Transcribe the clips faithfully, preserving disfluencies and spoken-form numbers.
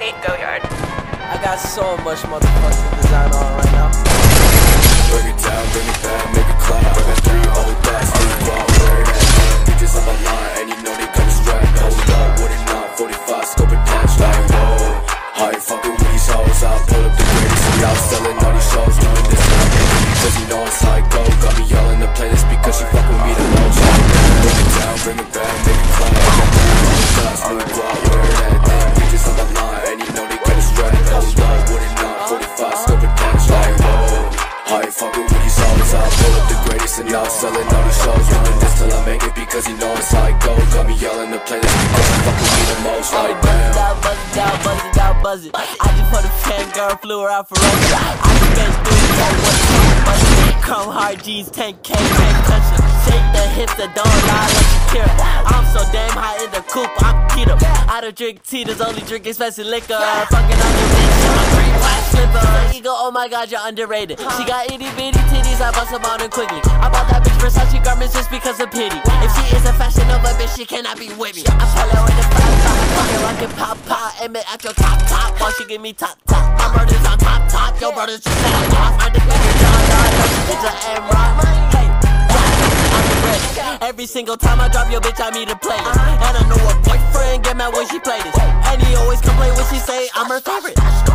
Nate Goyard. I got so much motherfucking design on right now. Bring it down, bring it back, make it clap. I got three old thoughts, three wild word at hand. Bitches on my line, and you know they got a strap. Hold up, what it not, forty-five, scope attached. Like, whoa, I ain't fucking with these hoes. I'll pull up the greatest, and y'all selling all these shows. Doing this to my baby, because you know it's how it go. Got me yelling the playlist because she fuck with me the most. Bring it down, bring it back, make it clap. I got three old thoughts, three wild word at hand. Bitches on my line, and you know they got a strap. Hold up, what it not, forty-five, scope attached. Like, whoa, I ain't fucking with these hoes. I'll pull up the greatest and y'all selling all these shows. Doing this till I make it because you know it's how it go. Got me yelling the playlist because you fuck with me the most. Like, damn. Buzz it out, buzz it out, buzz it out, buzz it. I just put a fan girl, flew her out for Russia. I just been through it, what buzz it. Chrome hard G's, ten K, can't touch it. Shake the hips that don't lie like Shakira. I'm so damn high in the coupe, I'm keto. I don't drink Tito's, only drink expensive liquor. Fucking on your bitch, I'm a green black slipper. Ego, oh my god, you're underrated. She got itty bitty titties, I bust them on her quickly. I bought that bitch Versace garments just because of pity. If she is a fashion Nova bitch, she cannot be with me. I pull her in the five top, fucking rockin' pop pop, aim it at your top top. While she give me top top, my brother's on top top. Your brother's just at off. I declare your John John, it's a M-Rock. Hey, I'm the rich. Every single time I drop your bitch, I meet a playlist. And I know a boyfriend get mad when she play this. And he always complain when she say I'm her favorite.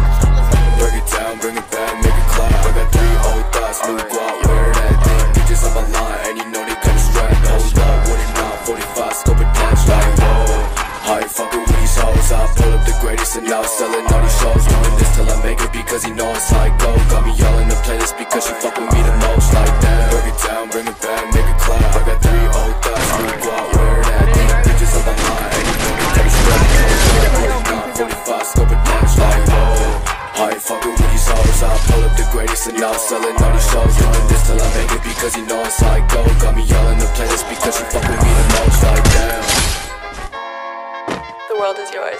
Bring it down, bring it back, make it clap. I got three old thoughts, new guap, wear that thing. Bitches on my line, and you know they got a strap. Hold up, what it not, forty-five, scope attached. Like, whoa, I ain't fucking with these hoes. I'll pull up the greatest and y'all selling all these shows. Doing this till I make it because you know it's how it go. Got me yelling the playlist because you fuck with me the most. Like, damn. Bring it down, bring it back, make it clap. I got three old thoughts, new guap, wear that thing. Bitches on my line, and you know they got a strap. Hold up, what it not, forty-five, scope attached. Like, whoa, I ain't fucking with these hoes. I'll pull up the greatest and y'all selling all these shows. Doing this till I make it because you know it's how it go. Got me yelling the playlist because you fuck with me the most. Like, damn. The world is yours.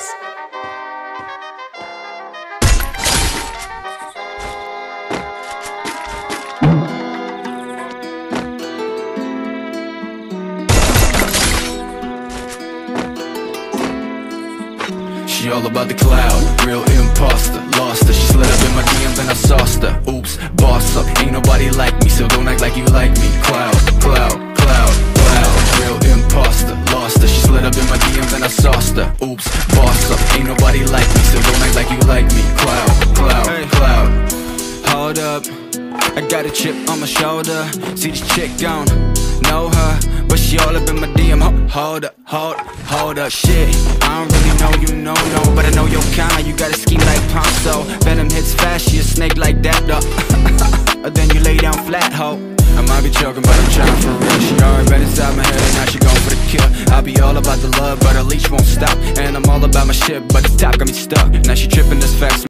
She all about the cloud, real imposter. Lost her, she slid up in my D Ms and I sauced her. Oops, boss up, ain't nobody like me, so don't act like you like me. Cloud, cloud, cloud, cloud, real imposter. Lost her, she slid up in my D Ms and I sauced her. Oops, boss up, ain't nobody like me, so don't act like you like me. Cloud, cloud, cloud, hold up, I got a chip on my shoulder. See this chick gone, know her, but she all up in my D M. Hold up, hold, hold up, shit. I don't really know you, no, no, but I know your kind. You got a scheme like Ponzo. Venom hits fast, she a snake like that, though. Then you lay down flat, ho. I might be joking, but I'm trying for real. She already been inside my head, and now she going for the kill. I'll be all about the love, but her leash won't stop. And I'm all about my shit, but the top got me stuck. Now she tripping, this facts.